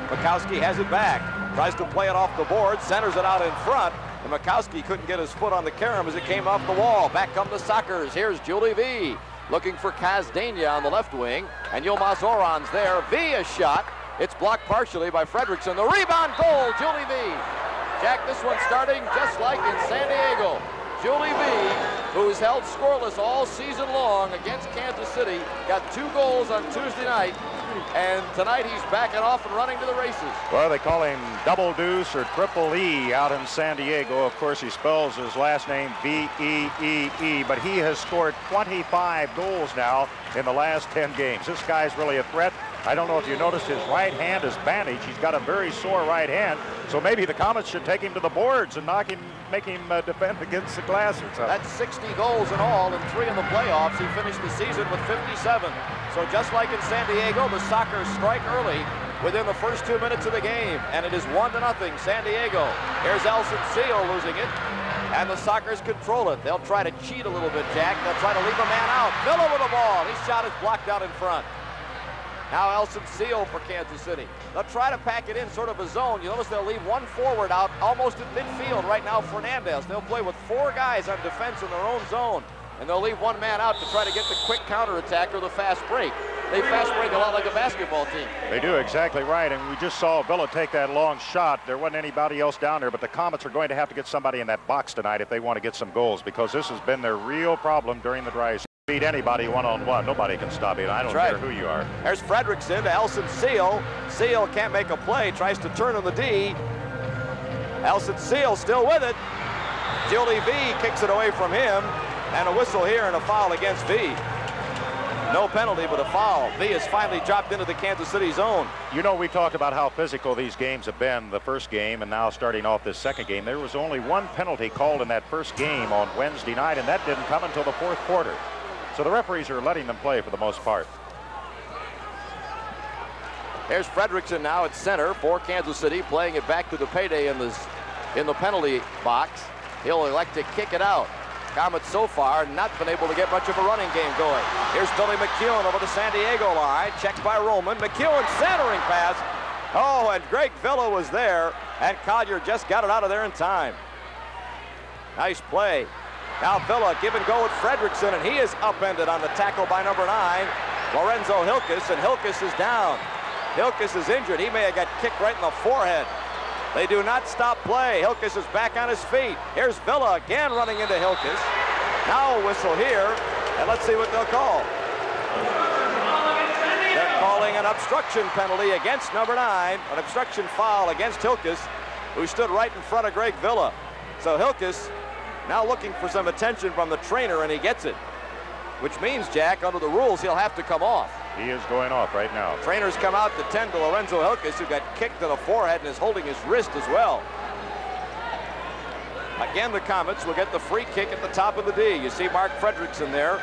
Mikowski has it back. Tries to play it off the board. Centers it out in front. And Mikowski couldn't get his foot on the carom as it came off the wall. Back come the Sockers. Here's Julie V. Looking for Kazdania on the left wing. And Yilmaz Oran's there. V is shot. It's blocked partially by Fredrickson. The rebound goal, Julie V. Jack, this one starting just like in San Diego. Julie V, who's held scoreless all season long against Kansas City, got 2 goals on Tuesday night, and tonight he's backing off and running to the races. Well, they call him Double Deuce or Triple E out in San Diego. Of course, he spells his last name V-E-E-E, but he has scored 25 goals now in the last 10 games. This guy's really a threat. I don't know if you noticed his right hand is bandaged. He's got a very sore right hand, so maybe the Comets should take him to the boards and make him defend against the glass or something. That's 60 goals in all and 3 in the playoffs. He finished the season with 57. So just like in San Diego, the Sockers strike early within the first 2 minutes of the game, and it is 1-0 San Diego. Here's Elson Seal losing it, and the Sockers control it. They'll try to cheat a little bit, Jack. They'll try to leave a man out. Villa with the ball. His shot is blocked out in front. Now Elson Seal for Kansas City. They'll try to pack it in sort of a zone. You notice they'll leave 1 forward out almost at midfield right now, Fernandez. They'll play with 4 guys on defense in their own zone, and they'll leave 1 man out to try to get the quick counterattack or the fast break. They fast break a lot like a basketball team. They do, exactly right, and we just saw Villa take that long shot. There wasn't anybody else down there, but the Comets are going to have to get somebody in that box tonight if they want to get some goals, because this has been their real problem during the dry season. Beat anybody one-on-one. Nobody can stop it. I don't care who you are. There's Fredrickson to Elson Seal. Seal can't make a play. Tries to turn on the D. Elson Seal still with it. Julie V kicks it away from him. And a whistle here and a foul against V. No penalty, but a foul. V has finally dropped into the Kansas City zone. You know, we talked about how physical these games have been, the first game, and now starting off this second game. There was only 1 penalty called in that first game on Wednesday night, and that didn't come until the 4th quarter. So the referees are letting them play for the most part. Here's Fredrickson now at center for Kansas City, playing it back to the payday in the penalty box. He'll elect to kick it out. Comets so far not been able to get much of a running game going. Here's Billy McEwen over the San Diego line, checked by Roman. McEwen centering pass. Oh, and Greg Villa was there, and Collier just got it out of there in time. Nice play. Now Villa give and go with Fredrickson, and he is upended on the tackle by number 9, Lorenzo Hilkes, and Hilkes is down. Hilkes is injured. He may have got kicked right in the forehead. They do not stop play. Hilkes is back on his feet. Here's Villa again running into Hilkes. Now a whistle here, and let's see what they'll call. They're calling an obstruction penalty against number 9, an obstruction foul against Hilkes, who stood right in front of Greg Villa. So Hilkes now looking for some attention from the trainer, and he gets it. Which means, Jack, under the rules, he'll have to come off. He is going off right now. Trainers come out to tend to Lorenzo Hilkes, who got kicked to the forehead and is holding his wrist as well. Again, the Comets will get the free kick at the top of the D. You see Mark Fredrickson there.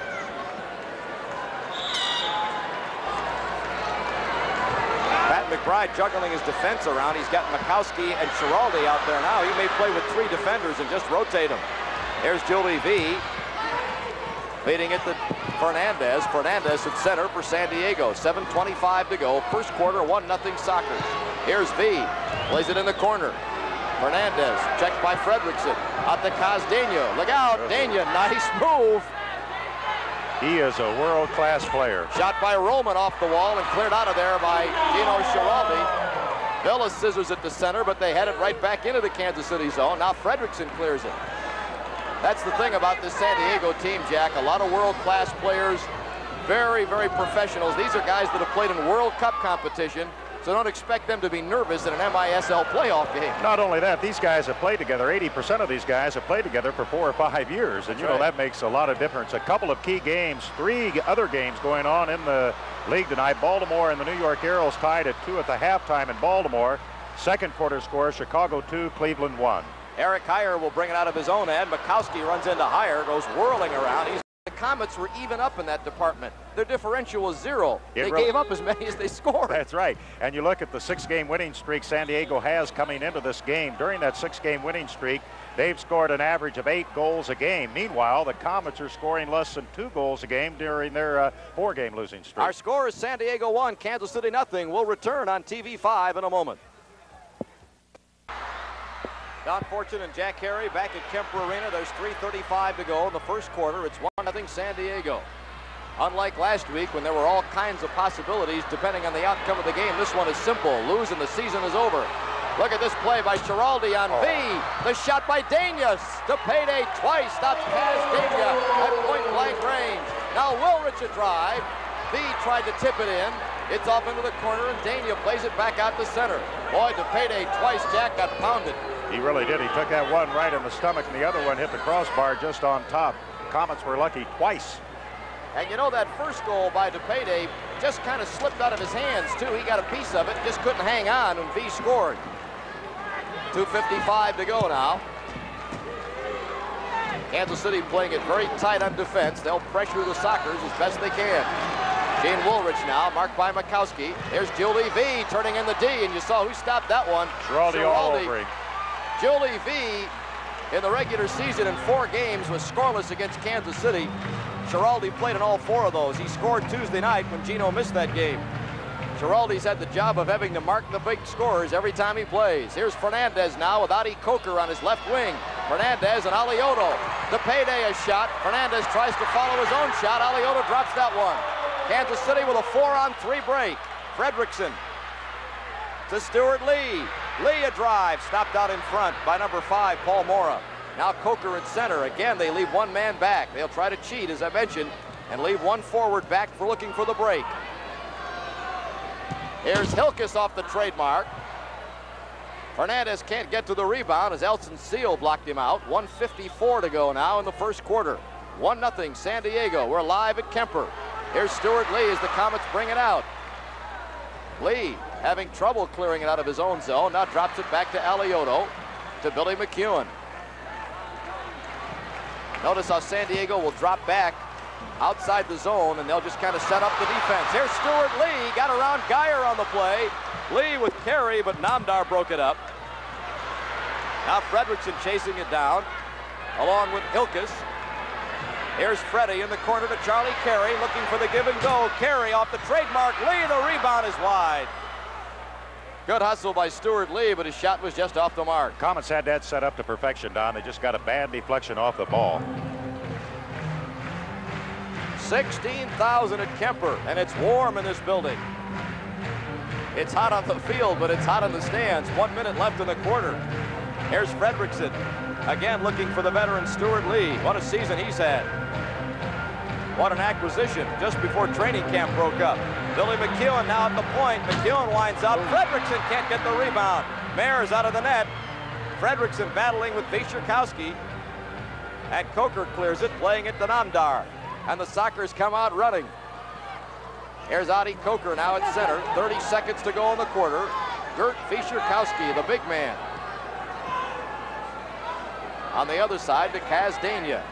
Pat McBride juggling his defense around. He's got Mikowski and Schiraldi out there now. He may play with 3 defenders and just rotate them. There's Julie V. Leading it to Fernandez. Fernandez at center for San Diego. 7:25 to go. First quarter, 1-0 Sockers. Here's V. Plays it in the corner. Fernandez checked by Fredrickson. Out to Kazdania. Look out, Dania. Nice move. He is a world-class player. Shot by Roman off the wall and cleared out of there by Gino Schiraldi. Villa scissors at the center, but they head it right back into the Kansas City zone. Now Fredrickson clears it. That's the thing about this San Diego team, Jack. A lot of world-class players, very, very professionals. These are guys that have played in World Cup competition, so don't expect them to be nervous in an MISL playoff game. Not only that, these guys have played together. 80% of these guys have played together for 4 or 5 years, and you know that makes a lot of difference. A couple of key games, 3 other games going on in the league tonight. Baltimore and the New York Arrows tied at 2 at the halftime in Baltimore. Second quarter score, Chicago 2, Cleveland 1. Eric Heyer will bring it out of his own end. Mikowski runs into Heyer, goes whirling around. He's the Comets were even up in that department. Their differential was 0. They really gave up as many as they scored. That's right. And you look at the 6-game winning streak San Diego has coming into this game. During that 6-game winning streak, they've scored an average of 8 goals a game. Meanwhile, the Comets are scoring less than 2 goals a game during their 4-game losing streak. Our score is San Diego 1, Kansas City nothing. We'll return on TV5 in a moment. Don Fortune and Jack Harry back at Kemper Arena. There's 3:35 to go in the first quarter. It's 1-0 San Diego. Unlike last week when there were all kinds of possibilities depending on the outcome of the game, this one is simple. Lose and the season is over. Look at this play by Giraldi on V. The shot by Dania to payday twice. Stops Kaz Dania at point-blank range. Now Wilrich a drive. V tried to tip it in. It's off into the corner, and Dania plays it back out to center. Boy, to payday twice, Jack got pounded. He really did. He took that one right in the stomach, and the other one hit the crossbar just on top. Comets were lucky twice. And you know that first goal by DePayday just kind of slipped out of his hands, too. He got a piece of it, just couldn't hang on, and V scored. 2:55 to go now. Kansas City playing it very tight on defense. They'll pressure the Sockers as best they can. Gene Woolrich now, marked by Mikowski. There's Julie V turning in the D, and you saw who stopped that one. Giraldi all over him. Julie V in the regular season in 4 games was scoreless against Kansas City. Giraldi played in all 4 of those. He scored Tuesday night when Gino missed that game. Giraldi's had the job of having to mark the big scores every time he plays. Here's Fernandez now with Adi Coker on his left wing. Fernandez and Alioto. To payday a shot. Fernandez tries to follow his own shot. Alioto drops that one. Kansas City with a 4-on-3 break. Fredrickson to Stuart Lee. Lee a drive, stopped out in front by number 5, Paul Mora. Now Coker at center. Again, they leave one man back. They'll try to cheat, as I mentioned, and leave one forward back for looking for the break. Here's Hilkes off the trademark. Fernandez can't get to the rebound as Elson Seal blocked him out. 1:54 to go now in the first quarter. 1-0 San Diego. We're live at Kemper. Here's Stuart Lee as the Comets bring it out. Lee having trouble clearing it out of his own zone. Now drops it back to Alioto, to Billy McEwen. Notice how San Diego will drop back outside the zone, and they'll just kind of set up the defense. Here's Stuart Lee, got around Geyer on the play. Lee with carry, but Namdar broke it up. Now Fredrickson chasing it down, along with Hilkes. Here's Freddie in the corner to Charlie Carey, looking for the give and go. Carey off the trademark. Lee, the rebound is wide. Good hustle by Stuart Lee, but his shot was just off the mark. Comets had that set up to perfection, Don. They just got a bad deflection off the ball. 16,000 at Kemper, and it's warm in this building. It's hot on the field, but it's hot in the stands. 1 minute left in the quarter. Here's Fredrickson, again looking for the veteran Stuart Lee. What a season he's had. What an acquisition just before training camp broke up. Billy McEwen now at the point. McEwen winds up. Fredrickson can't get the rebound. Mayer's out of the net. Fredrickson battling with Bishurkowski. And Coker clears it, playing it to Namdar. And the Sockers come out running. Here's Adi Coker now at center. 30 seconds to go in the quarter. Gert Bishurkowski, the big man. On the other side to Kaz Dania.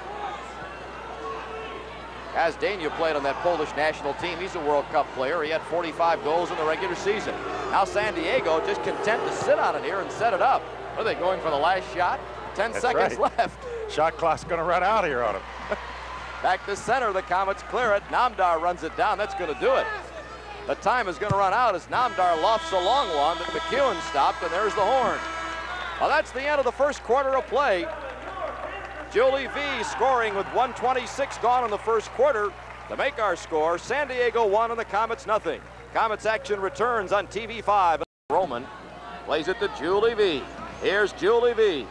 Kaz Dania played on that Polish national team. He's a World Cup player. He had 45 goals in the regular season. Now San Diego just content to sit on it here and set it up. Are they going for the last shot? 10 seconds left. Shot clock's going to run out here on him. Back to center, the Comets clear it. Namdar runs it down. That's going to do it. The time is going to run out as Namdar lofts a long one that McEwen stopped, and there's the horn. Well, that's the end of the first quarter of play. Julie V scoring with 1:26 gone in the first quarter to make our score. San Diego 1 and the Comets nothing. Comets action returns on TV5. Roman plays it to Julie V. Here's Julie V.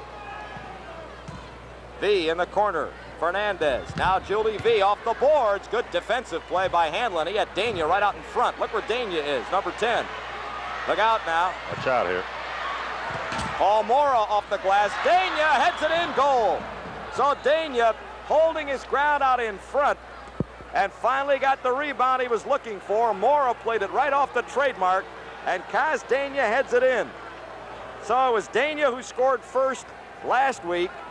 V in the corner. Fernandez. Now Julie V off the boards. Good defensive play by Hanlon. He had Dania right out in front. Look where Dania is, number 10. Look out now. Watch out here. Paul Mora off the glass. Dania heads it in, goal. So Dania holding his ground out in front and finally got the rebound he was looking for. Mora played it right off the trademark, and Kaz Dania heads it in. So it was Dania who scored first last week.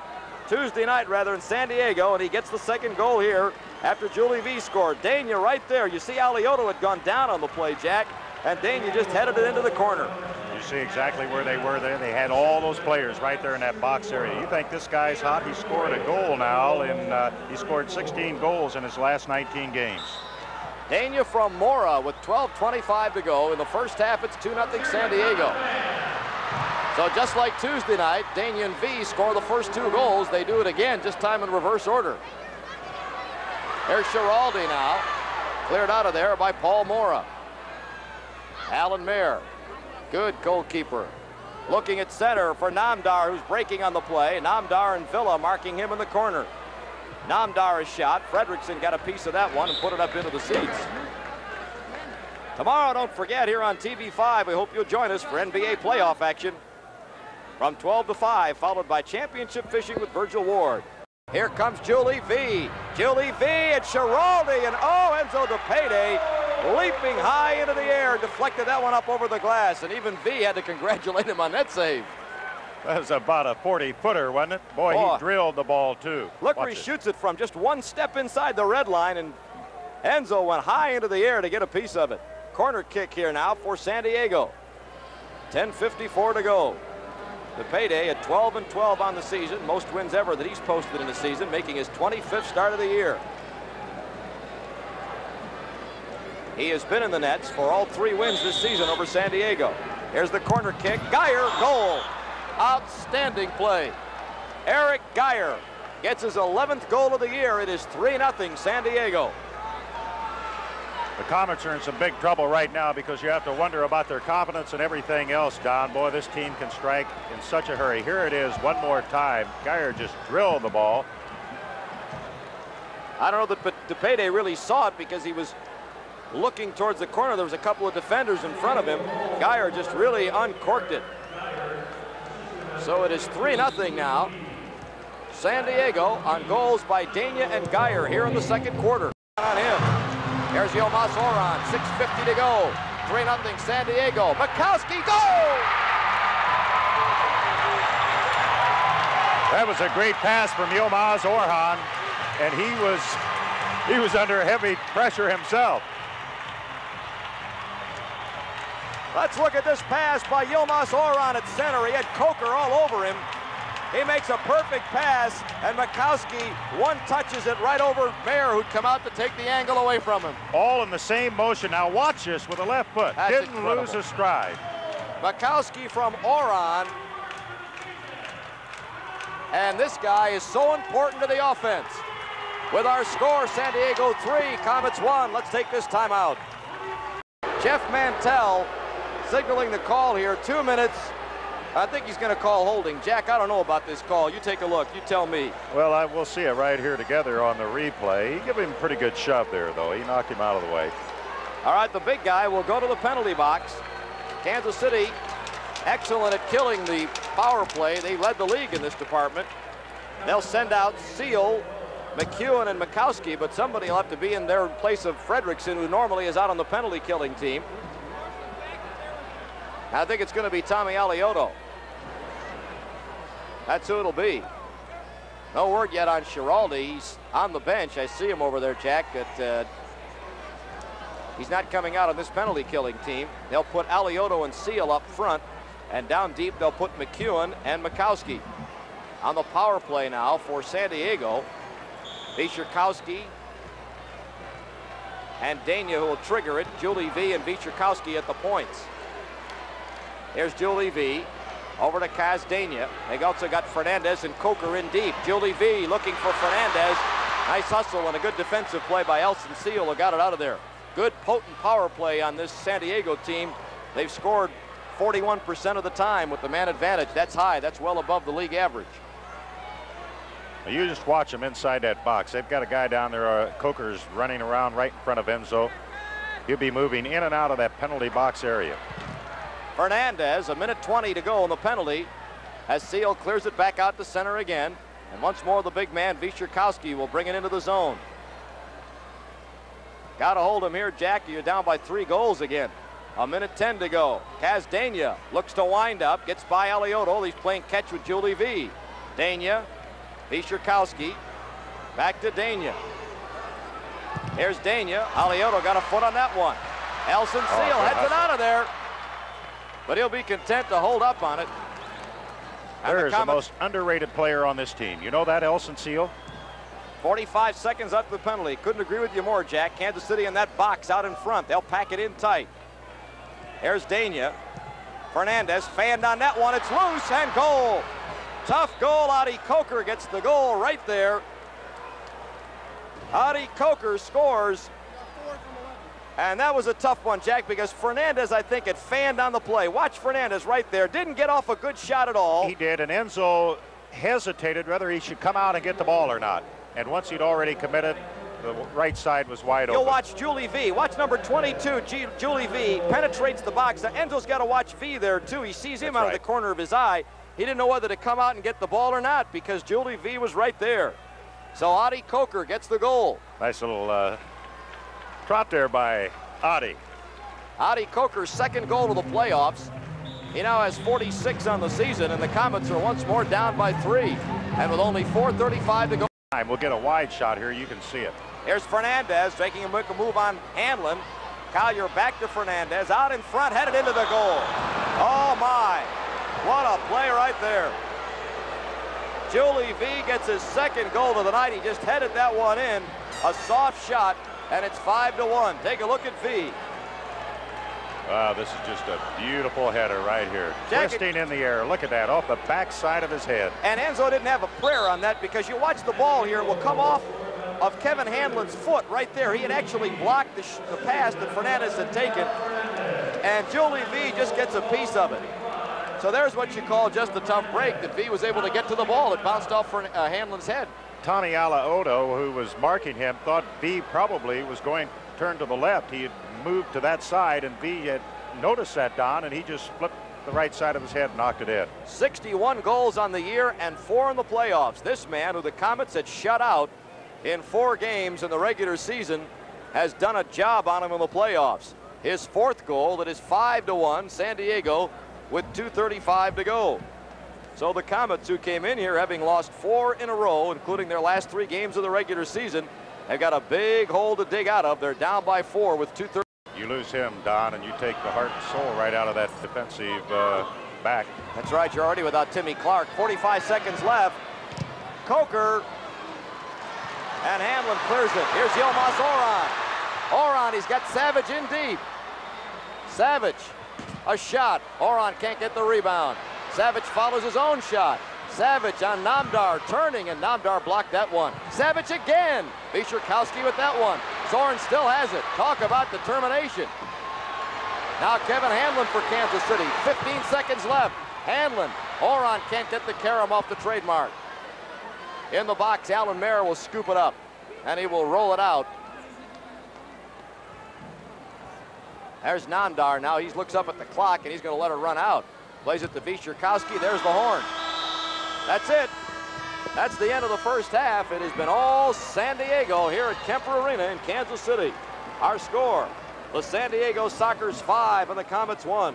Tuesday night rather in San Diego, and he gets the second goal here after Julie V scored. Dania right there. You see Alioto had gone down on the play, Jack, and Dania just headed it into the corner. You see exactly where they were there. They had all those players right there in that box area. You think this guy's hot? He scored a goal now, and he scored 16 goals in his last 19 games. Dania from Mora with 12:25 to go. In the first half, it's 2-0 San Diego. So just like Tuesday night, Dania and V score the first 2 goals. They do it again, this time in reverse order. There's Schiraldi now, cleared out of there by Paul Mora. Alan Mayer, good goalkeeper. Looking at center for Namdar, who's breaking on the play. Namdar and Villa marking him in the corner. Namdar is shot. Fredrickson got a piece of that one and put it up into the seats. Tomorrow, don't forget, here on TV5, we hope you'll join us for NBA playoff action from 12 to 5, followed by championship fishing with Virgil Ward. Here comes Julie V. Julie V and Schiraldi, and oh, Enzo DePede leaping high into the air, deflected that one up over the glass, and even V had to congratulate him on that save. That was about a 40-footer, wasn't it? Boy, he drilled the ball, too. Look where he shoots it from, just one step inside the red line, and Enzo went high into the air to get a piece of it. Corner kick here now for San Diego. 10:54 to go. DePede at 12-12 on the season, most wins ever that he's posted in the season, making his 25th start of the year. He has been in the nets for all 3 wins this season over San Diego. Here's the corner kick. Geyer, goal. Outstanding play. Eric Geyer gets his 11th goal of the year. It is 3-0 San Diego. The Comets are in some big trouble right now because you have to wonder about their confidence and everything else, Don. Boy, this team can strike in such a hurry. Here it is one more time. Geyer just drilled the ball. I don't know that DePede really saw it because he was looking towards the corner. There was a couple of defenders in front of him. Geyer just really uncorked it. So it is 3-0 now. San Diego on goals by Dania and Geyer here in the second quarter. On him. Here's Yilmaz Oran, 6:50 to go. 3-0 San Diego. Mikowski, goal! That was a great pass from Yilmaz Orhan, and he was under heavy pressure himself. Let's look at this pass by Yilmaz Oran at center. He had Coker all over him. He makes a perfect pass, and Mikowski one-touches it right over Mayer, who'd come out to take the angle away from him. All in the same motion. Now watch this with the left foot. That's Didn't incredible. lose a stride. Mikowski from Oran. And this guy is so important to the offense. With our score, San Diego 3, Comets 1. Let's take this timeout. Jeff Mantell signaling the call here. 2 minutes. I think he's going to call holding. Jack, I don't know about this call. You take a look. You tell me. Well, we'll see it right here together on the replay. He gave him a pretty good shove there, though. He knocked him out of the way. All right, the big guy will go to the penalty box. Kansas City, excellent at killing the power play. They led the league in this department. They'll send out Seal, McEwen, and Mikowski, but somebody will have to be in their place of Fredrickson, who normally is out on the penalty killing team. I think it's going to be Tommy Alioto. That's who it'll be. No word yet on Schiraldi. He's on the bench. I see him over there, Jack. He's not coming out on this penalty killing team. They'll put Alioto and Seal up front, and down deep they'll put McEwen and Mikowski. On the power play now for San Diego, Wieczorkowski and Dania, who will trigger it. Julie V and Wieczorkowski at the points. Here's Julie V. Over to Kaz Dania. They also got Fernandez and Coker in deep. Julie V looking for Fernandez. Nice hustle and a good defensive play by Elson Seal, who got it out of there. Good potent power play on this San Diego team. They've scored 41% of the time with the man advantage. That's high. That's well above the league average. You just watch them inside that box. They've got a guy down there, Coker's running around right in front of Enzo. He'll be moving in and out of that penalty box area. Fernandez, 1:20 to go on the penalty, as Seal clears it back out to center again. And once more, the big man, Wieczorkowski, will bring it into the zone. Got to hold him here, Jack. You're down by 3 goals again. 1:10 to go. Kaz Dania looks to wind up, gets by Alioto. He's playing catch with Julie V. Dania Wierzchowski back to Dania. Here's Dania. Alioto got a foot on that one. Elson Seal heads it out of there. But he'll be content to hold up on it. There's the most underrated player on this team. You know that, Elson Seal? 45 seconds up the penalty. Couldn't agree with you more, Jack. Kansas City in that box out in front. They'll pack it in tight. Here's Dania. Fernandez fanned on that one. It's loose and goal. Tough goal. Adi Coker gets the goal right there. Adi Coker scores. And that was a tough one, Jack, because Fernandez, I think, had fanned on the play. Watch Fernandez right there. Didn't get off a good shot at all. He did, and Enzo hesitated whether he should come out and get the ball or not. And once he'd already committed, the right side was wide open. You'll watch Julie V. Watch number 22, Julie V. Penetrates the box. Now, Enzo's got to watch V there, too. He sees him out of the corner of his eye. He didn't know whether to come out and get the ball or not because Julie V. was right there. So Adi Coker gets the goal. Nice little trot there by Adi. Adi Coker's second goal of the playoffs. He now has 46 on the season, and the Comets are once more down by 3. And with only 4:35 to go. We'll get a wide shot here. You can see it. Here's Fernandez making a move on Hanlon. Collier back to Fernandez. Out in front, headed into the goal. Oh, my. What a play right there. Julie V gets his second goal of the night. He just headed that one in. A soft shot, and it's 5-1. Take a look at V. Wow, this is just a beautiful header right here. Twisting in the air. Look at that, off the backside of his head. And Enzo didn't have a prayer on that because you watch the ball here. It will come off of Kevin Hanlon's foot right there. He had actually blocked the pass that Fernandez had taken. And Julie V just gets a piece of it. So there's what you call just a tough break that V was able to get to the ball. It bounced off Hanlon's head. Tommy Alaoto, who was marking him, thought V probably was going to turn to the left. He had moved to that side, and V had noticed that, Don, and he just flipped the right side of his head and knocked it in. 61 goals on the year and 4 in the playoffs. This man, who the Comets had shut out in 4 games in the regular season, has done a job on him in the playoffs. His 4th goal, that is 5-1, San Diego, with 2:35 to go. So the Comets, who came in here having lost 4 in a row, including their last 3 games of the regular season, have got a big hole to dig out of. They're down by 4 with 2:30. You lose him, Don, and you take the heart and soul right out of that defensive back. That's right, you're already without Timmy Clark. 45 seconds left. Coker. And Hanlon clears it. Here's Yilmaz Oron. Oron, he's got Savage in deep. Savage. A shot. Oron can't get the rebound. Savage follows his own shot. Savage on Namdar, turning, and Namdar blocked that one. Savage again. Wierzchowski with that one. Zorn still has it. Talk about determination. Now Kevin Hanlon for Kansas City. 15 seconds left. Hanlon. Oron can't get the carom off the trademark. In the box, Alan Mayer will scoop it up, and he will roll it out. There's Namdar now. He looks up at the clock, and he's going to let her run out. Plays it to Wierzchowski. There's the horn. That's it. That's the end of the first half. It has been all San Diego here at Kemper Arena in Kansas City. Our score, the San Diego Sockers 5 and the Comets 1.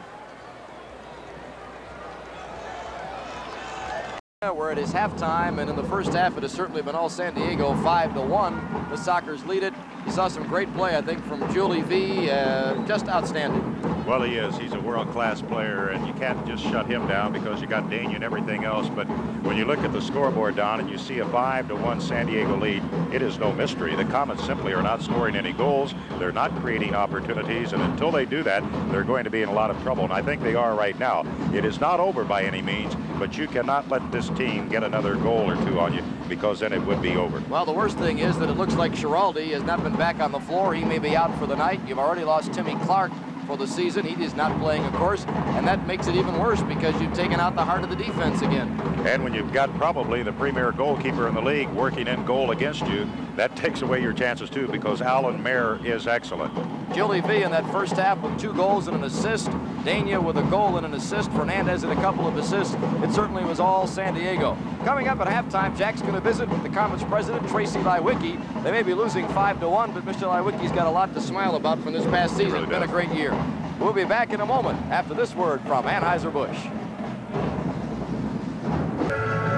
Where it is halftime, and in the first half it has certainly been all San Diego 5-1. The Sockers lead it. You saw some great play, I think, from Julie V. Just outstanding. Well, he is. He's a world-class player, and you can't just shut him down because you got Dania and everything else. But when you look at the scoreboard, Don, and you see a 5-1 San Diego lead, it is no mystery. The Comets simply are not scoring any goals. They're not creating opportunities, and until they do that, they're going to be in a lot of trouble, and I think they are right now. It is not over by any means, but you cannot let this team get another goal or 2 on you, because then it would be over. Well, the worst thing is that it looks like Schiraldi has not been back on the floor. He may be out for the night. You've already lost Timmy Clark for the season. He is not playing, of course, and that makes it even worse because you've taken out the heart of the defense again. And when you've got probably the premier goalkeeper in the league working in goal against you, that takes away your chances too, because Alan Mayer is excellent. Julie V in that first half with 2 goals and an assist. Dania with a goal and an assist. Fernandez and a couple of assists. It certainly was all San Diego. Coming up at halftime, Jack's going to visit with the Comets president, Tracy Lewicki. They may be losing 5-1, but Mr. Lewicki's got a lot to smile about from this past season. It's been a great year. We'll be back in a moment after this word from Anheuser-Busch.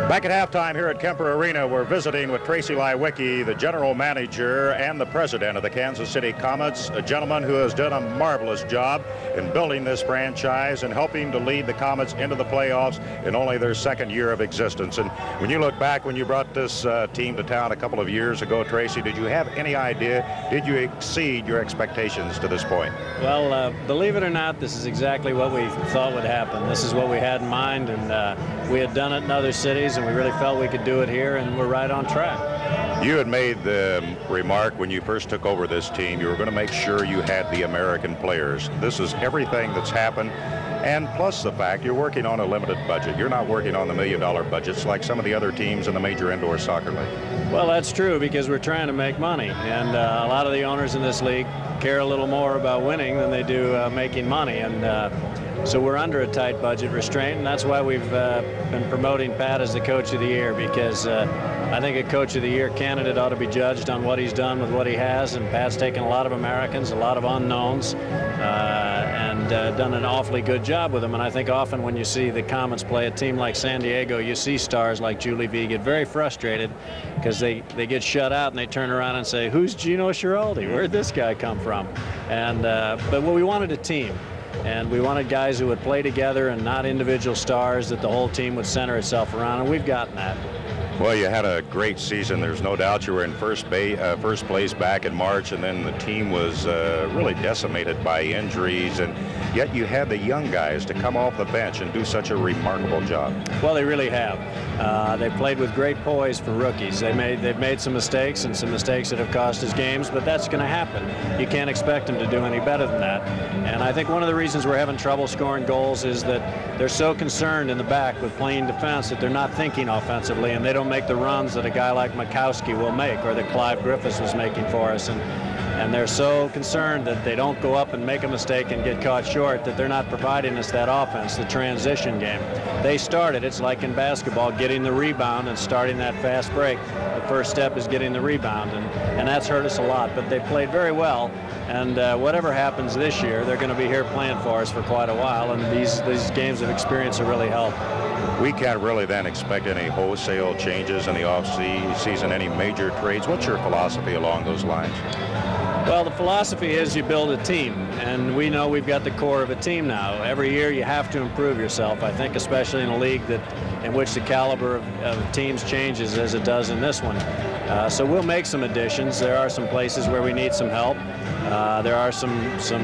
Back at halftime here at Kemper Arena, we're visiting with Tracy Lewicki, the general manager and the president of the Kansas City Comets, a gentleman who has done a marvelous job in building this franchise and helping to lead the Comets into the playoffs in only their second year of existence. And when you look back, when you brought this team to town a couple of years ago, Tracy, did you have any idea? Did you exceed your expectations to this point? Well, believe it or not, this is exactly what we thought would happen. This is what we had in mind, and we had done it in other cities, and we really felt we could do it here, and we're right on track. You had made the remark when you first took over this team, you were going to make sure you had the American players. This is everything that's happened, and plus the fact you're working on a limited budget. You're not working on the $1 million budgets like some of the other teams in the major indoor soccer league. Well, that's true, because we're trying to make money, and a lot of the owners in this league care a little more about winning than they do making money, and so we're under a tight budget restraint, and that's why we've been promoting Pat as the Coach of the Year, because I think a Coach of the Year candidate ought to be judged on what he's done with what he has, and Pat's taken a lot of Americans, a lot of unknowns, and done an awfully good job with them. And I think often when you see the Comets play a team like San Diego, you see stars like Julie V get very frustrated because they get shut out, and they turn around and say, "Who's Gino Schiraldi? Where'd this guy come from?" And but we wanted a team. And we wanted guys who would play together and not individual stars that the whole team would center itself around, and we've gotten that. Well, you had a great season. There's no doubt you were in first place back in March, and then the team was really decimated by injuries, and yet you had the young guys to come off the bench and do such a remarkable job. Well, they really have. They played with great poise for rookies. They've made some mistakes, and some mistakes that have cost us games, but that's going to happen. You can't expect them to do any better than that. And I think one of the reasons we're having trouble scoring goals is that they're so concerned in the back with playing defense that they're not thinking offensively, and they don't make the runs that a guy like Mikowski will make, or that Clive Griffiths was making for us. And they're so concerned that they don't go up and make a mistake and get caught short that they're not providing us that offense, the transition game. They started, it's like in basketball, getting the rebound and starting that fast break. The first step is getting the rebound, and that's hurt us a lot. But they played very well, and whatever happens this year, they're going to be here playing for us for quite a while, and these games of experience will really help. We can't really then expect any wholesale changes in the off-season, any major trades. What's your philosophy along those lines? Well, the philosophy is you build a team, and we know we've got the core of a team now. Every year you have to improve yourself, I think, especially in a league in which the caliber of teams changes as it does in this one. So we'll make some additions. There are some places where we need some help. There are some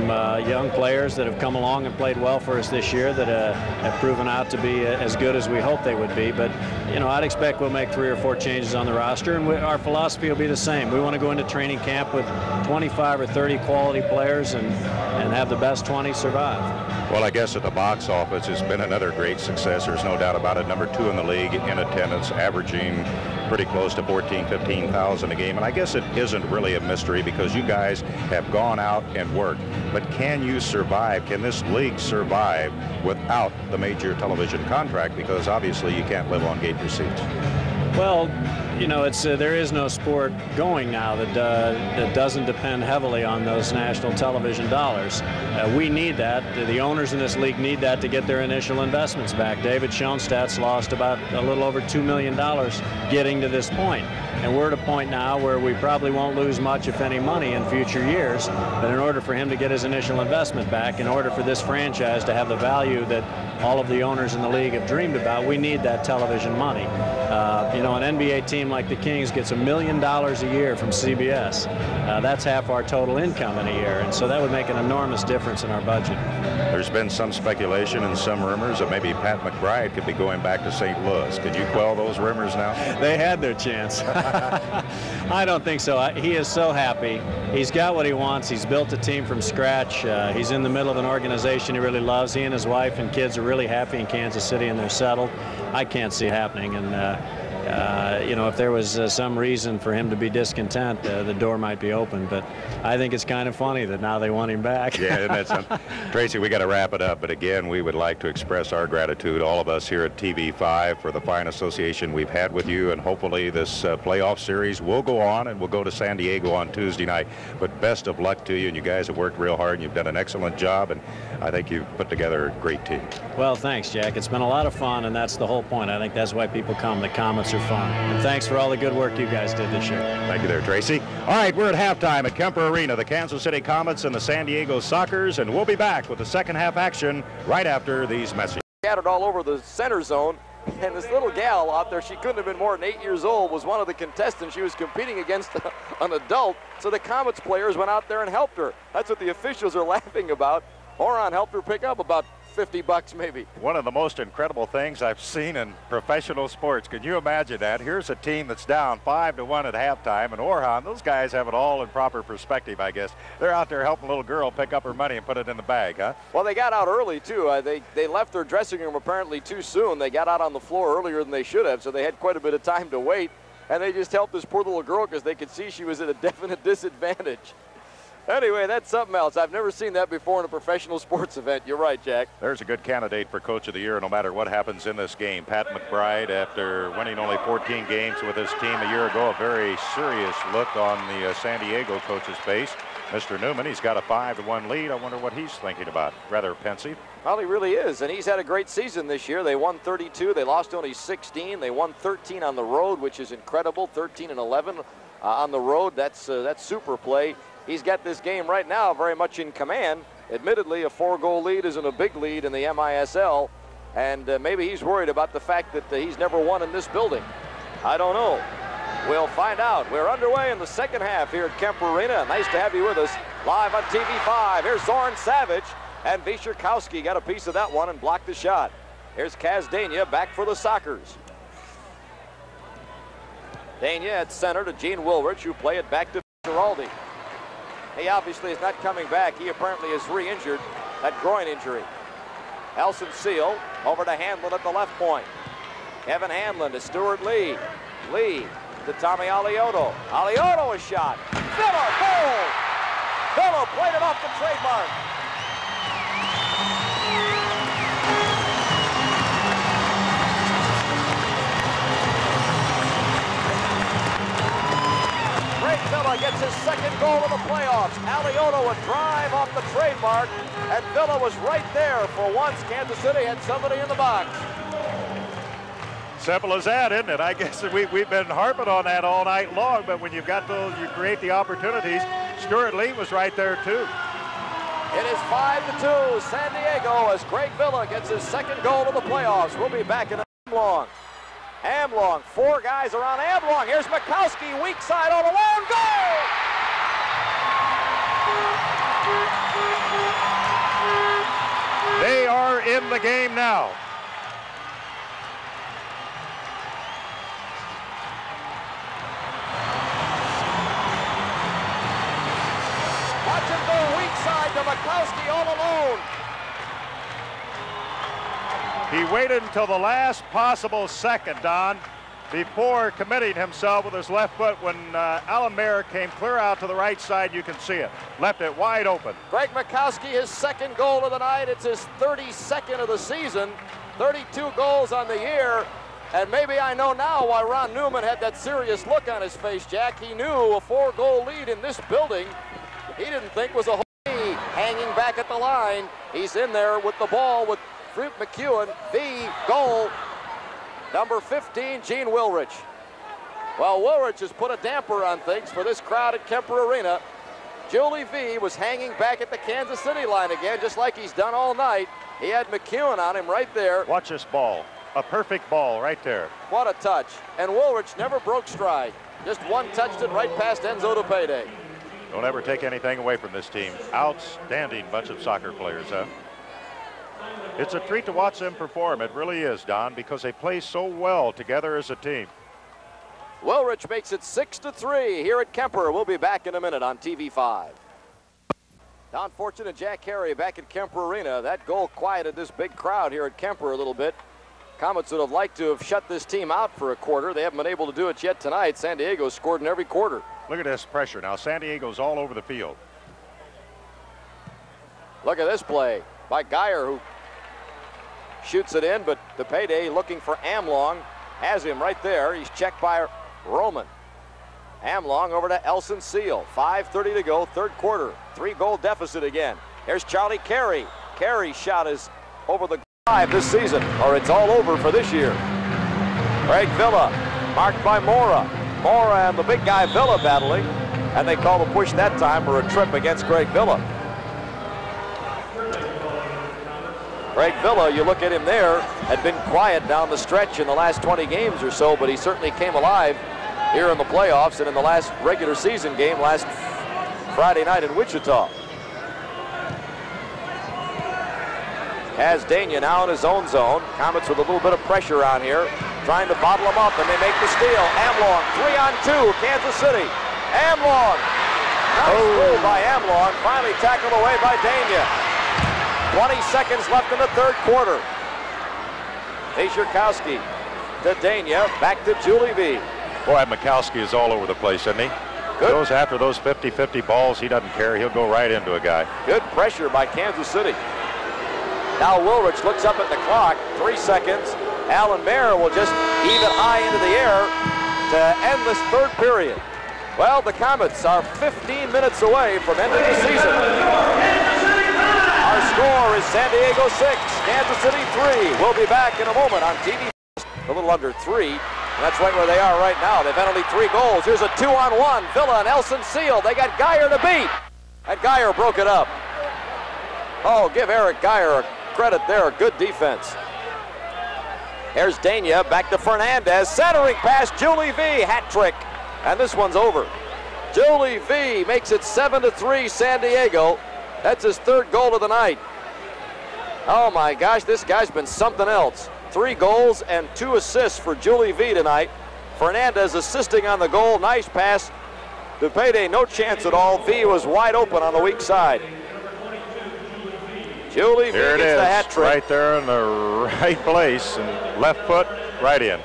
young players that have come along and played well for us this year that have proven out to be as good as we hope they would be. But, you know, I'd expect we'll make 3 or 4 changes on the roster, and our philosophy will be the same. We want to go into training camp with 25 or 30 quality players and have the best 20 survive. Well, I guess at the box office, it's been another great success. There's no doubt about it. Number 2 in the league in attendance, averaging pretty close to 14,000, 15,000 a game. And I guess it isn't really a mystery because you guys have gone out and worked. But can you survive? Can this league survive without the major television contract? Because obviously you can't live on gate receipts. Well, you know, there is no sport going now that doesn't depend heavily on those national television dollars. We need that. The owners in this league need that to get their initial investments back. David Schoenstadt's lost about a little over $2 million getting to this point. And we're at a point now where we probably won't lose much, if any, money in future years. But in order for him to get his initial investment back, in order for this franchise to have the value that all of the owners in the league have dreamed about, we need that television money. You know, an NBA team like the Kings gets $1 million a year from CBS. That's half our total income in a year, and so that would make an enormous difference in our budget. There's been some speculation and some rumors that maybe Pat McBride could be going back to St. Louis. Could you quell those rumors now? They had their chance. I don't think so. He is so happy. He's got what he wants. He's built a team from scratch. He's in the middle of an organization he really loves. He and his wife and kids are really happy in Kansas City, and they're settled. I can't see it happening, and you know, if there was some reason for him to be discontent, the door might be open. But I think it's kind of funny that now they want him back. Yeah, isn't that something? Tracy, we got to wrap it up. But again, we would like to express our gratitude, all of us here at TV5, for the fine association we've had with you. And hopefully this playoff series will go on, and we'll go to San Diego on Tuesday night. But best of luck to you. And you guys have worked real hard, and you've done an excellent job. And I think you've put together a great team. Well, thanks, Jack. It's been a lot of fun, and that's the whole point. I think that's why people come. The Comets are fun. And thanks for all the good work you guys did this year. Thank you there, Tracy. All right, we're at halftime at Kemper Arena, the Kansas City Comets and the San Diego Sockers, and we'll be back with the second half action right after these messages. Scattered all over the center zone, and this little gal out there, she couldn't have been more than 8 years old, was one of the contestants. She was competing against an adult, so the Comets players went out there and helped her. That's what the officials are laughing about. Oron helped her pick up about $50 maybe. One of the most incredible things I've seen in professional sports. Can you imagine that? Here's a team that's down 5-1 at halftime, and Orhan, those guys have it all in proper perspective, I guess. They're out there helping a little girl pick up her money and put it in the bag, huh? Well, they got out early, too. They left their dressing room apparently too soon. They got out on the floor earlier than they should have, so they had quite a bit of time to wait, and they just helped this poor little girl because they could see she was at a definite disadvantage. Anyway, that's something else. I've never seen that before in a professional sports event. You're right, Jack. There's a good candidate for Coach of the Year no matter what happens in this game. Pat McBride, after winning only 14 games with his team a year ago, a very serious look on the San Diego coach's face. Mr. Newman, he's got a 5-1 lead. I wonder what he's thinking about. Rather pensive. Well, he really is, and he's had a great season this year. They won 32. They lost only 16. They won 13 on the road, which is incredible. 13-11 on the road. That's super play. He's got this game right now very much in command. Admittedly, a 4-goal lead isn't a big lead in the MISL, and maybe he's worried about the fact that he's never won in this building. I don't know. We'll find out. We're underway in the second half here at Kemper Arena. Nice to have you with us live on TV5. Here's Zoran Savic, and Vyshirkowski got a piece of that one and blocked the shot. Here's Kaz Dania back for the Sockers. Dania at center to Gene Wilrich, who play it back to Giraldi. He obviously is not coming back. He apparently is re-injured, that groin injury. Elson Seal over to Hanlon at the left point. Kevin Hanlon to Stuart Lee. Lee to Tommy Alioto. Alioto is shot. Villa, goal! Villa played it off the trademark. Villa gets his second goal of the playoffs. Alioto would drive off the trademark, and Villa was right there. For once, Kansas City had somebody in the box. Simple as that, isn't it? I guess we've been harping on that all night long, but when you've got those, you create the opportunities. Stuart Lee was right there, too. It is 5-2, San Diego, as Greg Villa gets his second goal of the playoffs. We'll be back in a long. Amlong, 4 guys around Amlong. Here's Mikowski, weak side all alone, goal! They are in the game now. Watch him go weak side to Mikowski all alone. He waited until the last possible second, Don, before committing himself with his left foot. When Alan Mayer came clear out to the right side, you can see it. Left it wide open. Greg Mikowski, his second goal of the night. It's his 32nd of the season. 32 goals on the year. And maybe I know now why Ron Newman had that serious look on his face, Jack. He knew a 4-goal lead in this building he didn't think was a whole hanging back at the line. He's in there with the ball with Fruit McEwen, the goal, number 15, Gene Wilrich. Well, Wilrich has put a damper on things for this crowd at Kemper Arena. Julie V was hanging back at the Kansas City line again, just like he's done all night. He had McEwen on him right there. Watch this ball. A perfect ball right there. What a touch. And Wilrich never broke stride. Just one touched it right past Enzo de Payday. Don't ever take anything away from this team. Outstanding bunch of soccer players, huh? It's a treat to watch them perform. It really is, Don, because they play so well together as a team. Wilrich makes it 6-3 here at Kemper. We'll be back in a minute on TV5. Don Fortune and Jack Harry back at Kemper Arena. That goal quieted this big crowd here at Kemper a little bit. Comets would have liked to have shut this team out for a quarter. They haven't been able to do it yet tonight. San Diego scored in every quarter. Look at this pressure now. San Diego's all over the field. Look at this play by Geyer, who shoots it in, but the payday looking for Amlong. Has him right there. He's checked by Roman. Amlong over to Elson Seal. 5:30 to go, third quarter. 3-goal deficit again. Here's Charlie Carey. Carey's shot is over the 5 this season, or it's all over for this year. Greg Villa, marked by Mora. Mora and the big guy Villa battling, and they call the push that time for a trip against Greg Villa. Greg Villa, you look at him there, had been quiet down the stretch in the last 20 games or so, but he certainly came alive here in the playoffs and in the last regular season game last Friday night in Wichita. Has Dania now in his own zone. Comets with a little bit of pressure on here, trying to bottle him up, and they make the steal. Amlong, 3-on-2, Kansas City. Amlong, nice move by Amlong, finally tackled away by Dania. 20 seconds left in the third quarter. Majorkowski to Dania, back to Julie V. Boy, Mikowski is all over the place, isn't he? Good. Goes after those 50-50 balls. He doesn't care. He'll go right into a guy. Good pressure by Kansas City. Now Woolrich looks up at the clock. 3 seconds. Alan Mayer will just heave it high into the air to end this third period. Well, the Comets are 15 minutes away from ending the season. Our score is San Diego 6, Kansas City 3. We'll be back in a moment on TV. A little under 3. And that's right where they are right now. They've had only 3 goals. Here's a 2-on-1. Villa and Elson Seal. They got Geyer to beat. And Geyer broke it up. Oh, give Eric Geyer a credit there. Good defense. Here's Dania back to Fernandez. Centering pass, Julie V. Hat trick. And this one's over. Julie V. makes it 7-3 San Diego. That's his 3rd goal of the night. Oh my gosh, this guy's been something else. 3 goals and 2 assists for Julie V tonight. Fernandez assisting on the goal. Nice pass to Payday. No chance at all. V was wide open on the weak side. Julie V gets the hat trick. Right there in the right place, and left foot right in.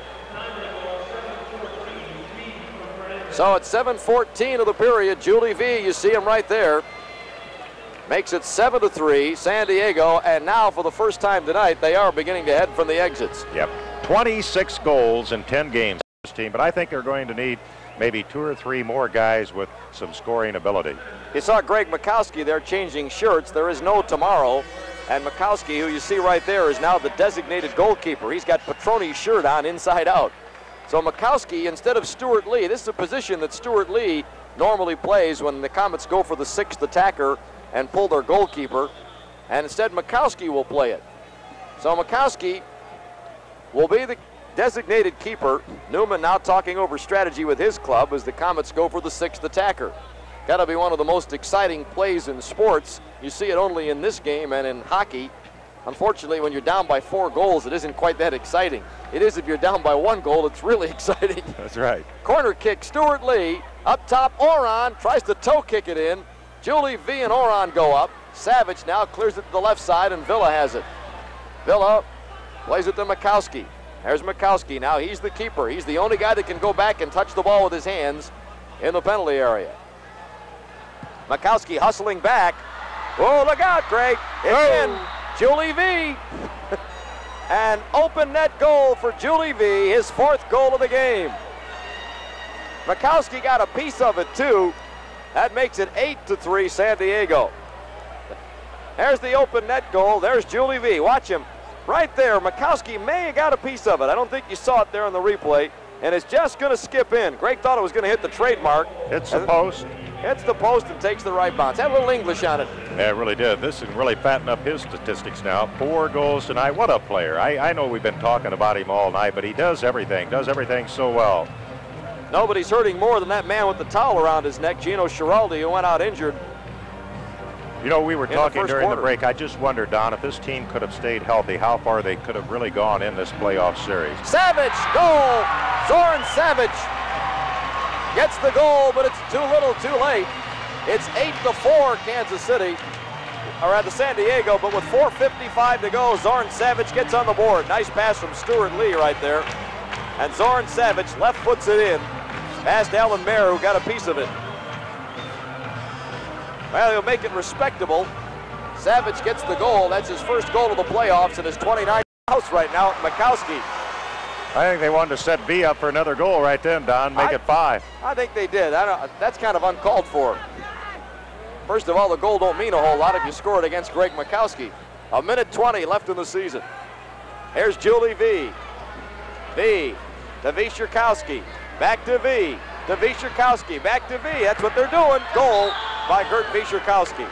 So at 7:14 of the period, Julie V, you see him right there, makes it 7-3 San Diego, and now for the first time tonight, they are beginning to head from the exits. Yep, 26 goals in 10 games for this team, but I think they're going to need maybe 2 or 3 more guys with some scoring ability. You saw Greg Mikowski there changing shirts. There is no tomorrow, and Mikowski, who you see right there, is now the designated goalkeeper. He's got Petroni's shirt on inside out. So Mikowski, instead of Stuart Lee, this is a position that Stuart Lee normally plays when the Comets go for the 6th attacker and pull their goalkeeper, and instead Mikowski will play it. So Mikowski will be the designated keeper. Newman now talking over strategy with his club as the Comets go for the 6th attacker. Got to be one of the most exciting plays in sports. You see it only in this game and in hockey. Unfortunately, when you're down by 4 goals, it isn't quite that exciting. It is if you're down by 1 goal, it's really exciting. That's right. Corner kick, Stuart Lee. Up top, Oron tries to toe kick it in. Julie V and Oron go up. Savage now clears it to the left side, and Villa has it. Villa plays it to Mikowski. There's Mikowski now. He's the keeper. He's the only guy that can go back and touch the ball with his hands in the penalty area. Mikowski hustling back. Oh, look out, Craig. It's in. Julie V. An open net goal for Julie V, his 4th goal of the game. Mikowski got a piece of it, too. That makes it 8-3 San Diego. There's the open net goal. There's Julie V. Watch him. Right there. Mikowski may have got a piece of it. I don't think you saw it there on the replay. And it's just going to skip in. Greg thought it was going to hit the trademark. Hits the post. Hits the post and takes the right bounce. Had a little English on it. Yeah, it really did. This can really fatten up his statistics now. 4 goals tonight. What a player. I know we've been talking about him all night, but he does everything so well. Nobody's hurting more than that man with the towel around his neck, Gino Schiraldi, who went out injured. You know, we were talking during the break. I just wondered, Don, if this team could have stayed healthy, how far they could have really gone in this playoff series. Savage, goal! Zoran Savage gets the goal, but it's too little, too late. It's 8-4 Kansas City. the San Diego, but with 4:55 to go, Zoran Savic gets on the board. Nice pass from Stuart Lee right there. And Zoran Savic left puts it in. Past Alan Mayer, who got a piece of it. Well, he'll make it respectable. Savic gets the goal. That's his first goal of the playoffs and his 29th house right now at Mikowski. I think they wanted to set V up for another goal right then, Don. Make it 5. I think they did. That's kind of uncalled for. First of all, the goal don't mean a whole lot if you score it against Greg Mikowski. 1:20 left in the season. Here's Julie V. V to Vyshirkowski. Back to V. To Vyshirkowski. Back to V. That's what they're doing. Goal by Gert Vyshirkowski.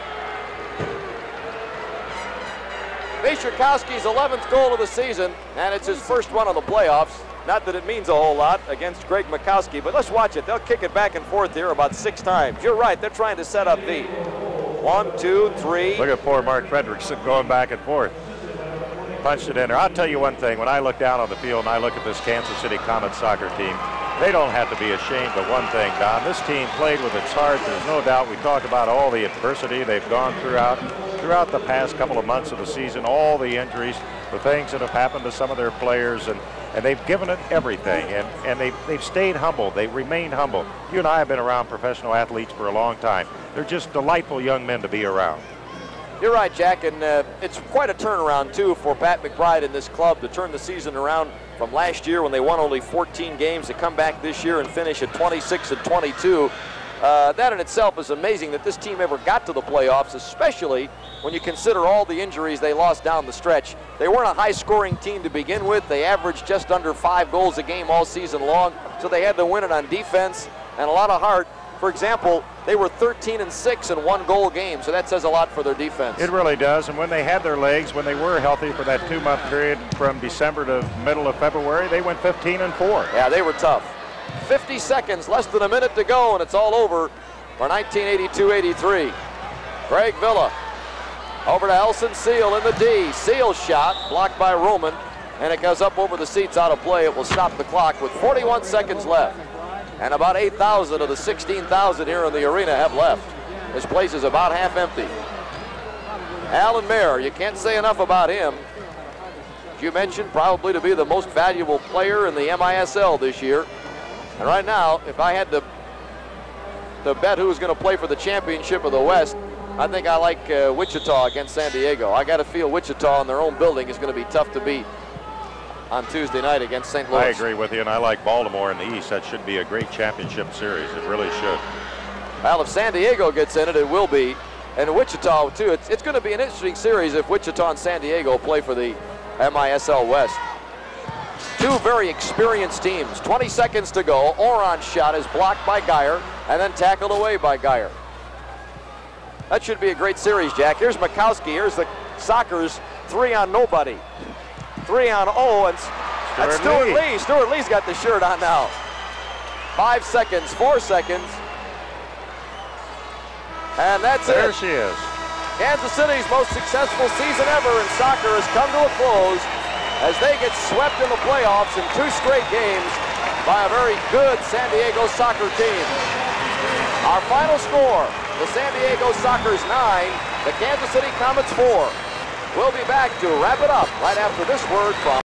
Vyshirkowski's 11th goal of the season, and it's his first one of the playoffs. Not that it means a whole lot against Greg Mikowski, but let's watch it. They'll kick it back and forth here about 6 times. You're right, they're trying to set up V. 1, 2, 3. Look at poor Mark Fredrickson going back and forth. Punched it in there. I'll tell you one thing. When I look down on the field and I look at this Kansas City Comets soccer team, they don't have to be ashamed of one thing, Don. This team played with its heart. There's no doubt. We talked about all the adversity they've gone throughout the past couple of months of the season, all the injuries, the things that have happened to some of their players, and they've given it everything, and they've stayed humble. They've remained humble. You and I have been around professional athletes for a long time. They're just delightful young men to be around. You're right, Jack, and it's quite a turnaround, too, for Pat McBride and this club to turn the season around from last year when they won only 14 games to come back this year and finish at 26-22. That in itself is amazing that this team ever got to the playoffs, especially when you consider all the injuries they lost down the stretch. They weren't a high-scoring team to begin with. They averaged just under 5 goals a game all season long, so they had to win it on defense and a lot of heart. For example, they were 13-6 in 1-goal game, so that says a lot for their defense. It really does, and when they had their legs, when they were healthy for that 2-month period from December to middle of February, they went 15-4. Yeah, they were tough. 50 seconds, less than a minute to go, and it's all over for 1982-83. Greg Villa over to Elson Seal in the D. Seal's shot blocked by Roman, and it goes up over the seats out of play. It will stop the clock with 41 seconds left. And about 8,000 of the 16,000 here in the arena have left. This place is about half empty. Alan Mayer, you can't say enough about him. As you mentioned, probably to be the most valuable player in the MISL this year. And right now, if I had to bet who was going to play for the championship of the West, I think I like Wichita against San Diego. I got to feel Wichita in their own building is going to be tough to beat on Tuesday night against St. Louis. I agree with you, and I like Baltimore in the East. That should be a great championship series. It really should. Well, if San Diego gets in it, it will be. And Wichita, too. It's going to be an interesting series if Wichita and San Diego play for the MISL West. 2 very experienced teams. 20 seconds to go. Oron's shot is blocked by Geyer and then tackled away by Geyer. That should be a great series, Jack. Here's Mikowski. Here's the Sockers 3 on nobody. 3 on 0, and that's Stuart Lee. Stuart Lee's got the shirt on now. 5 seconds, 4 seconds. And that's it. There she is. Kansas City's most successful season ever in soccer has come to a close as they get swept in the playoffs in 2 straight games by a very good San Diego soccer team. Our final score, the San Diego Sockers 9, the Kansas City Comets 4. We'll be back to wrap it up right after this word from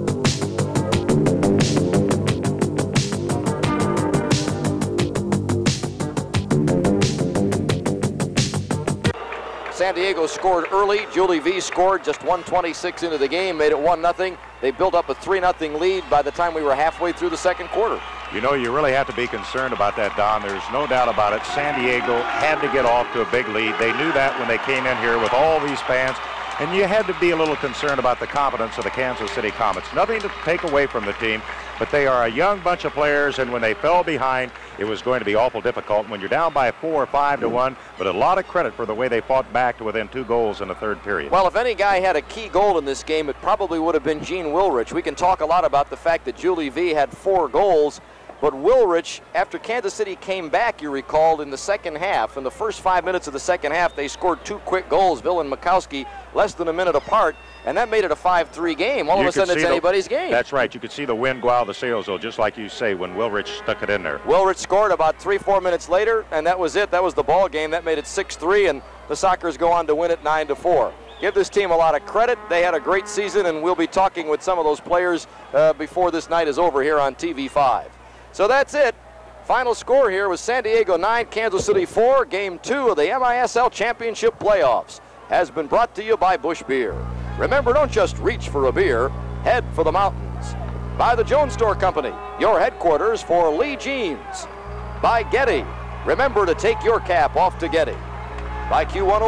San Diego scored early. Julie V scored just 1:26 into the game, made it 1-0. They built up a 3-0 lead by the time we were halfway through the second quarter. You know, you really have to be concerned about that, Don. There's no doubt about it. San Diego had to get off to a big lead. They knew that when they came in here with all these fans. And you had to be a little concerned about the confidence of the Kansas City Comets. Nothing to take away from the team, but they are a young bunch of players, and when they fell behind, it was going to be awful difficult. When you're down by 4 or 5 to 1, but a lot of credit for the way they fought back to within 2 goals in the third period. Well, if any guy had a key goal in this game, it probably would have been Gene Wilrich. We can talk a lot about the fact that Julie V had 4 goals, But Woolrich, after Kansas City came back, you recalled, in the second half, in the first 5 minutes of the second half, they scored 2 quick goals, Bill and Mikowski, less than a minute apart, and that made it a 5-3 game. All of a sudden, it's anybody's game. That's right. You could see the wind go out of the sails, though, just like you say, when Woolrich stuck it in there. Woolrich scored about 3-4 minutes later, and that was it. That was the ball game. That made it 6-3, and the Sockers go on to win it 9-4. Give this team a lot of credit. They had a great season, and we'll be talking with some of those players before this night is over here on TV5. So that's it. Final score here was San Diego 9, Kansas City 4. Game 2 of the MISL Championship Playoffs has been brought to you by Busch Beer. Remember, don't just reach for a beer, head for the mountains. By the Jones Store Company, your headquarters for Lee Jeans. By Getty, remember to take your cap off to Getty. By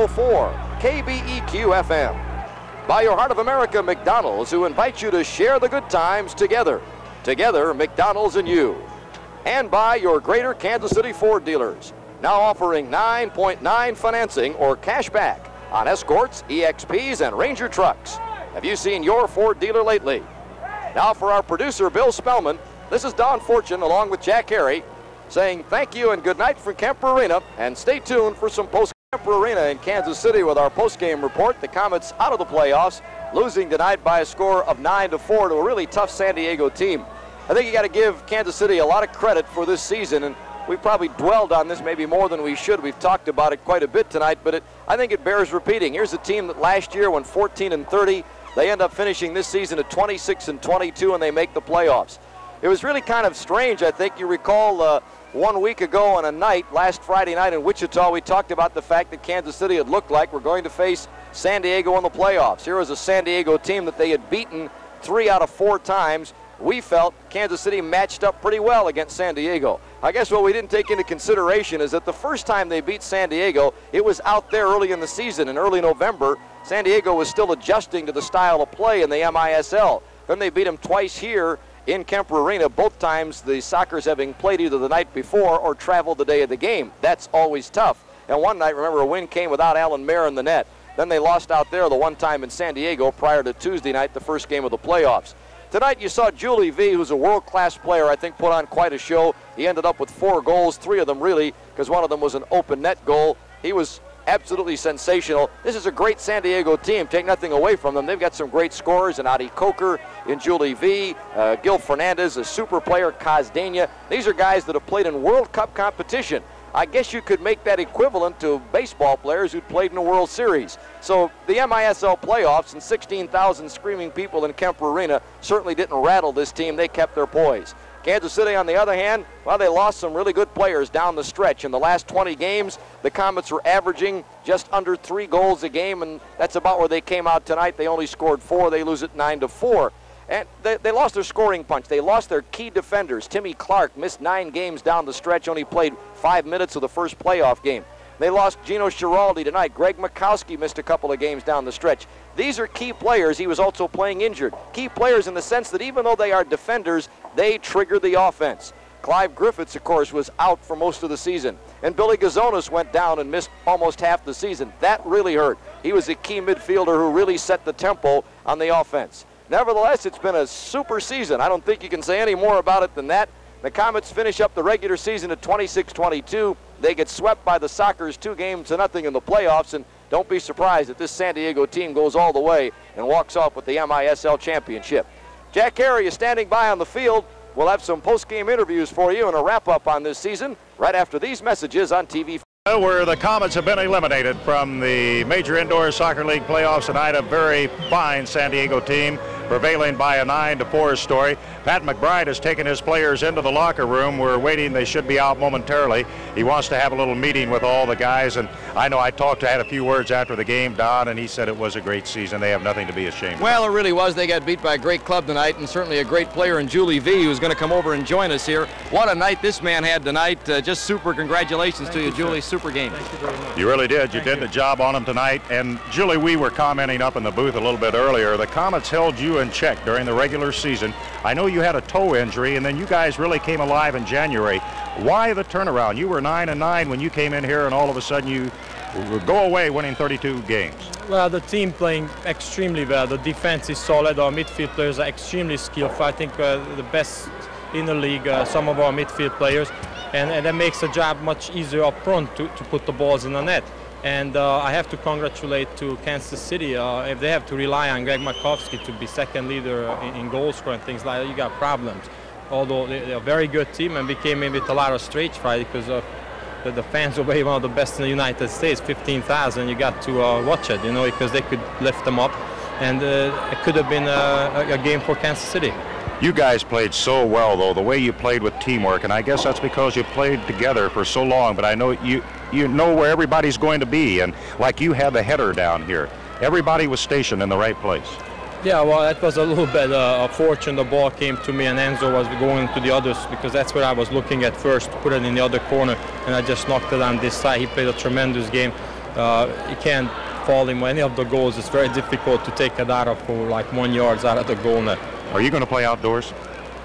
Q104, KBEQ FM. By your Heart of America McDonald's, who invite you to share the good times together. Together, McDonald's and you. And by your Greater Kansas City Ford dealers, now offering 9.9 financing or cash back on Escorts, EXPs, and Ranger trucks. Have you seen your Ford dealer lately? Now for our producer, Bill Spellman, this is Don Fortune along with Jack Harry saying thank you and good night from Kemper Arena, and stay tuned for some post-Kemper Arena in Kansas City with our post-game report. The Comets out of the playoffs, losing tonight by a score of 9-4 to a really tough San Diego team. I think you got to give Kansas City a lot of credit for this season, and we probably dwelled on this maybe more than we should. We've talked about it quite a bit tonight, but I think it bears repeating. Here's a team that last year went 14-30. They end up finishing this season at 26-22, and they make the playoffs. It was really kind of strange. I think you recall 1 week ago on a night, last Friday night in Wichita, we talked about the fact that Kansas City had looked like we're going to face San Diego in the playoffs. Here was a San Diego team that they had beaten 3 out of 4 times. We felt Kansas City matched up pretty well against San Diego. I guess what we didn't take into consideration is that the first time they beat San Diego, it was out there early in the season, in early November. San Diego was still adjusting to the style of play in the MISL. Then they beat them twice here in Kemper Arena, both times the Sockers having played either the night before or traveled the day of the game. That's always tough. And one night, remember, a win came without Alan Mayer in the net. Then they lost out there the one time in San Diego prior to Tuesday night, the first game of the playoffs. Tonight you saw Julie V, who's a world-class player, I think, put on quite a show. He ended up with 4 goals, 3 of them really, because one of them was an open net goal. He was absolutely sensational. This is a great San Diego team. Take nothing away from them. They've got some great scorers in Adi Coker, in Julie V, Gil Fernandez, a super player, Kazdania. These are guys that have played in World Cup competition. I guess you could make that equivalent to baseball players who'd played in the World Series. So the MISL playoffs and 16,000 screaming people in Kemper Arena certainly didn't rattle this team. They kept their poise. Kansas City, on the other hand, well, they lost some really good players down the stretch. In the last 20 games, the Comets were averaging just under 3 goals a game, and that's about where they came out tonight. They only scored 4. They lose it 9-4. And they lost their scoring punch. They lost their key defenders. Timmy Clark missed 9 games down the stretch, only played 5 minutes of the first playoff game. They lost Gino Schiraldi tonight. Greg Mikowski missed a couple of games down the stretch. These are key players. He was also playing injured. Key players in the sense that even though they are defenders, they trigger the offense. Clive Griffiths, of course, was out for most of the season. And Billy Gazonis went down and missed almost half the season. That really hurt. He was a key midfielder who really set the tempo on the offense. Nevertheless, it's been a super season. I don't think you can say any more about it than that. The Comets finish up the regular season at 26-22. They get swept by the Sockers 2-0 in the playoffs, and don't be surprised that this San Diego team goes all the way and walks off with the MISL championship. Jack Harry is standing by on the field. We'll have some post-game interviews for you and a wrap-up on this season right after these messages on TV. Where the Comets have been eliminated from the Major Indoor Soccer League playoffs tonight, a very fine San Diego team prevailing by a 9-4 story. Pat McBride has taken his players into the locker room. We're waiting. They should be out momentarily. He wants to have a little meeting with all the guys, and I know I had a few words after the game, Don, and he said it was a great season. They have nothing to be ashamed of. Well, it really was. They got beat by a great club tonight, and certainly a great player in Julie V, who's going to come over and join us here. What a night this man had tonight. Just super congratulations to you, Julie. Super game. Thank you very much. You really did. You did the job on him tonight. And Julie, we were commenting up in the booth a little bit earlier. The Comets held you in check during the regular season. I know you had a toe injury, and then you guys really came alive in January. Why the turnaround? You were 9-9 when you came in here, and all of a sudden you go away winning 32 games. Well, the team playing extremely well. The defense is solid. Our midfield players are extremely skillful. I think the best in the league, some of our midfield players, and that makes the job much easier up front to put the balls in the net. And I have to congratulate to Kansas City. If they have to rely on Greg Markowski to be second leader in goal scoring and things like that, you got problems. Although they're a very good team and we came in with a lot of stage fright because the fans are one of the best in the United States, 15,000. You got to watch it, you know, because they could lift them up. And it could have been a game for Kansas City. You guys played so well, though, the way you played with teamwork, and I guess that's because you played together for so long, but I know you know where everybody's going to be, and like you had the header down here. Everybody was stationed in the right place. Yeah, well, that was a little bit a fortune. The ball came to me and Enzo was going to the others because that's where I was looking at first, put it in the other corner, and I just knocked it on this side. He played a tremendous game. You can't fault him any of the goals. It's very difficult to take it out of for like 1 yard out of the goal net. Are you going to play outdoors?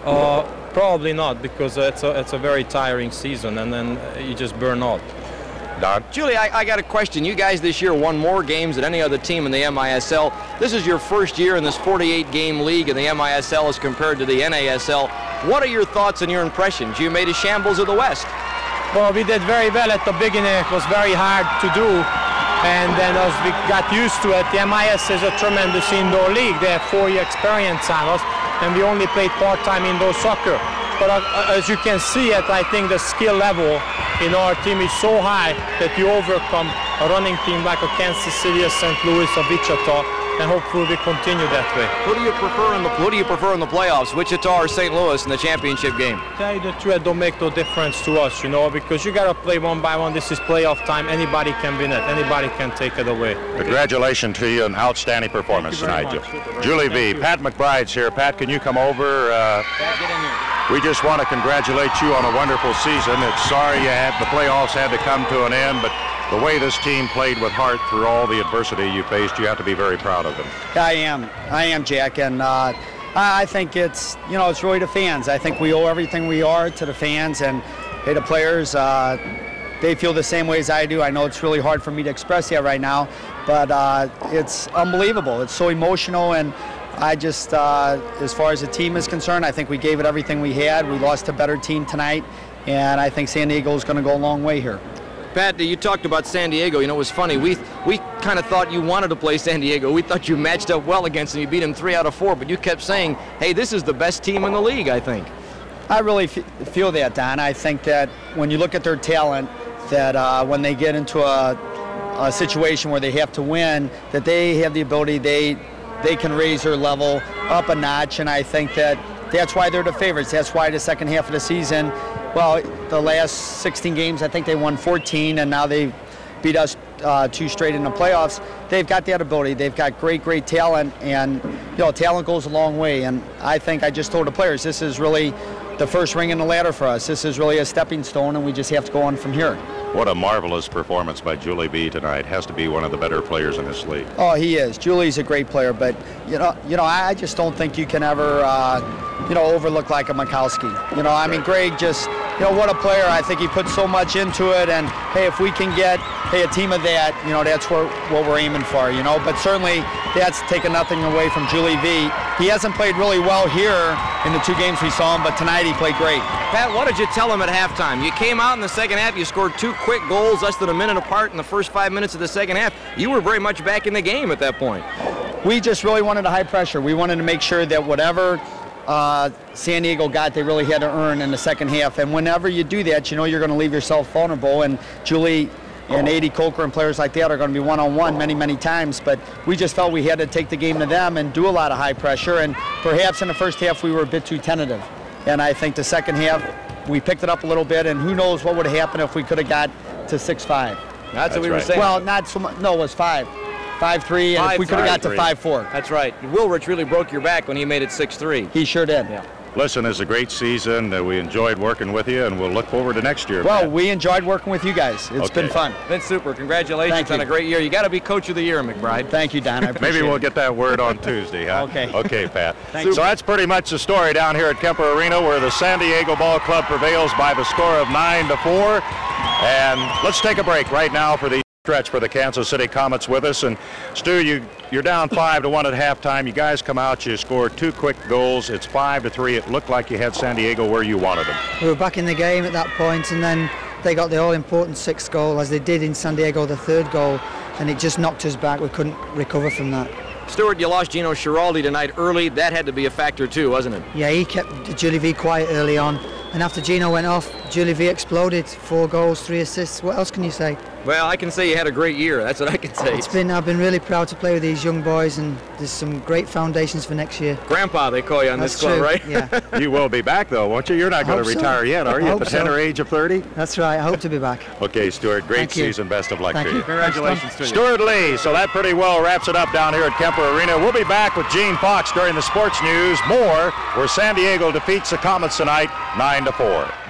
Probably not, because it's a very tiring season, and then you just burn out. Don? Julie, I got a question. You guys this year won more games than any other team in the MISL. This is your first year in this 48-game league in the MISL as compared to the NASL. What are your thoughts and your impressions? You made a shambles of the West. Well, we did very well at the beginning. It was very hard to do. And then as we got used to it, the MIS is a tremendous indoor league. They have 4-year experience on us, and we only played part-time indoor soccer. But as you can see it, I think the skill level in our team is so high that you overcome a running team like a Kansas City, a St. Louis, a Wichita, and hopefully we continue that way. Who do you prefer in the playoffs, Wichita or St. Louis in the championship game? Tell you the truth, it don't make no difference to us, you know, because you got to play one by one. This is playoff time. Anybody can win it. Anybody can take it away. Congratulations to you, an outstanding performance tonight. Julie V. Pat McBride's here. Pat, can you come over? Pat, get in here. We just want to congratulate you on a wonderful season. It's sorry the playoffs had to come to an end, but the way this team played with heart through all the adversity you faced, you have to be very proud of them. I am, Jack, and I think it's really the fans. I think we owe everything we are to the fans, and hey, the players, they feel the same way as I do. I know it's really hard for me to express that right now, but it's unbelievable. It's so emotional, and I just, as far as the team is concerned, I think we gave it everything we had. We lost a better team tonight, and I think San Diego is going to go a long way here. Pat, you talked about San Diego. You know, it was funny. We kind of thought you wanted to play San Diego. We thought you matched up well against them. You beat them 3 out of 4, but you kept saying, hey, this is the best team in the league, I think. I really feel that, Don. I think that when you look at their talent, that when they get into a situation where they have to win, that they have the ability, they can raise their level up a notch, and I think that's why they're the favorites. That's why the second half of the season, well, the last 16 games, I think they won 14, and now they beat us 2 straight in the playoffs. They've got that ability. They've got great talent, and talent goes a long way. And I think I just told the players, this is really the first ring in the ladder for us. This is really a stepping stone, and we just have to go on from here. What a marvelous performance by Julie B tonight. Has to be one of the better players in this league. Oh, he is. Julie's a great player, but I just don't think you can ever overlook like a Mikowski. I mean, Greg just, what a player. I think he put so much into it, and hey, if we can get a team of that, that's what we're aiming for, But certainly that's taken nothing away from Julie V. He hasn't played really well here in the 2 games we saw him, but tonight he played great. Pat, what did you tell him at halftime? You came out in the second half, you scored 2 quick goals less than a minute apart in the first 5 minutes of the second half. You were very much back in the game at that point. We just really wanted a high pressure. We wanted to make sure that whatever San Diego got, they really had to earn in the second half. And whenever you do that, you're going to leave yourself vulnerable. And Julie and A.D. Coker and players like that are going to be one-on-one many times. But we just felt we had to take the game to them and do a lot of high pressure. And perhaps in the first half we were a bit too tentative. And I think the second half we picked it up a little bit. And who knows what would have happened if we could have got to 6-5. That's what we were saying. Well, not so much. No, it was 5-3, and if we could have got to 5-4. That's right. Wilrich really broke your back when he made it 6-3. He sure did. Yeah. Listen, it's a great season. We enjoyed working with you, and we'll look forward to next year. Well, Matt. we enjoyed working with you guys. It's been fun. Been super. Congratulations on a great year. You got to be Coach of the Year, McBride. Thank you, Don. I appreciate Maybe we'll it. get that word on Tuesday, huh? Okay. Okay, Pat. Thank you. So that's pretty much the story down here at Kemper Arena, where the San Diego Ball Club prevails by the score of 9-4. And let's take a break right now for the stretch for the Kansas City Comets with us. And Stu, you're down 5-1 at halftime. You guys come out, you score 2 quick goals. It's 5-3. It looked like you had San Diego where you wanted them. We were back in the game at that point, and then they got the all-important 6th goal, as they did in San Diego, the 3rd goal, and it just knocked us back. We couldn't recover from that. Stuart, you lost Gino Schiraldi tonight early. That had to be a factor too, wasn't it? Yeah, he kept Julie V quiet early on, and after Gino went off, Julie V exploded. 4 goals, 3 assists. What else can you say? Well, I can say you had a great year. That's what I can say. I've been really proud to play with these young boys, and there's some great foundations for next year. Grandpa, they call you on That's this club, true. right? Yeah. You will be back, though, won't you? You're not going to retire yet, are you, at the tender age of 30? That's right. I hope to be back. Okay, Stuart, great Thank you. season. Best of luck Thank to you. you. Congratulations to you. Stuart Lee. So that pretty well wraps it up down here at Kemper Arena. We'll be back with Gene Fox during the sports news. More where San Diego defeats the Comets tonight 9-4.